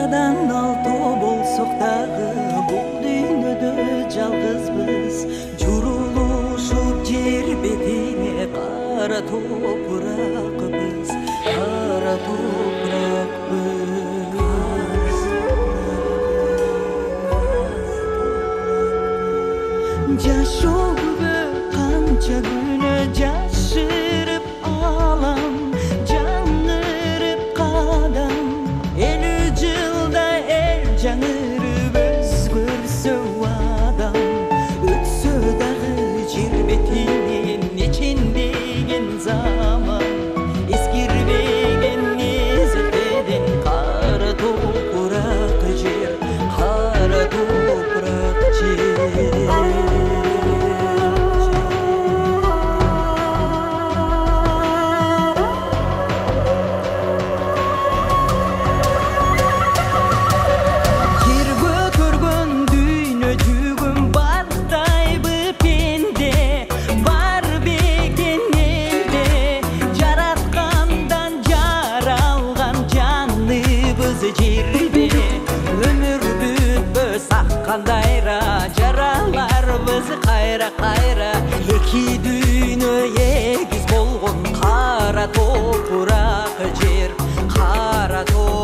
Кайрадан алтоо болсок дагы бул дүйнөдө жалгызбыз. Журулушуп жер бетине кара топуракпыз, кара топуракпыз. Жашообу канча күнө жашырып алам, жаңырып кадам. 50 жылда жаңырып өзгөрсө адам, өтсө дагы жер бетинен нечендеген заман, эскирбеген эзелден кара топурак жер, кара топурак жер. Кандайра жараларыбыз кайра-кайра, эки дүйнө эгиз болгон кара топурак жер, кара топурак.